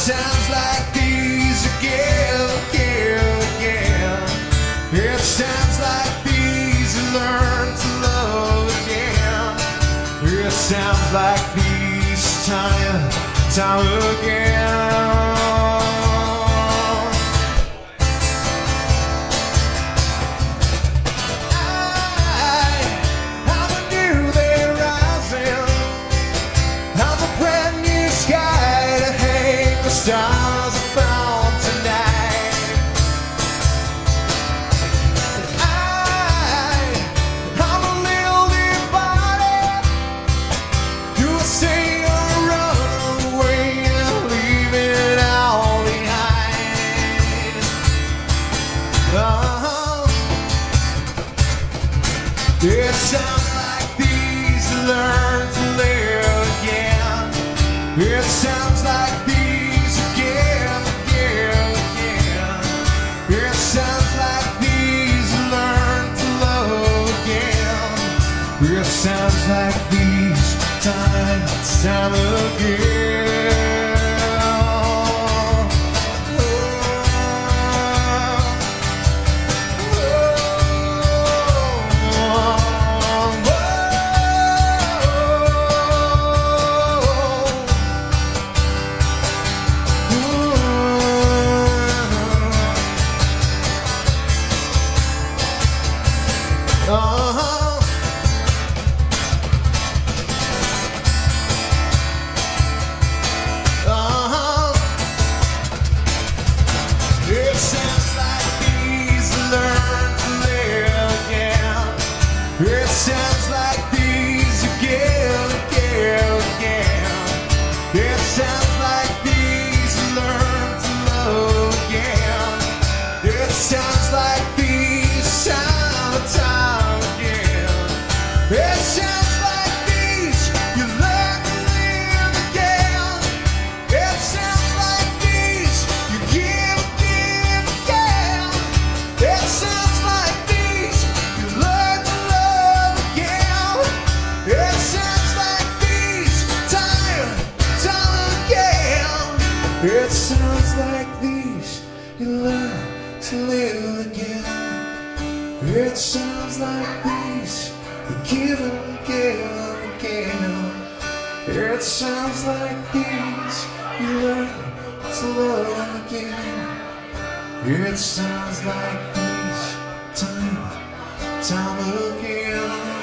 sounds like these again, again, again. It sounds like these you learn to love again. It sounds like these time again. Stars are found tonight. I'm a little departed. You say you're running away and leaving it all behind. It sounds like these learn to live again. It sounds like these it sounds like these time again. It sounds like these learn to live again. It sounds like these again, again, again. It sounds like these learn to love again. It sounds like these time again. It sounds like these you learn to live again. It sounds like these you give. It sounds like these you learn to love again. It sounds like these time again. It sounds like these you learn to live again. It sounds like these you give and give again. It sounds like these you learn to love again. It sounds like these time again.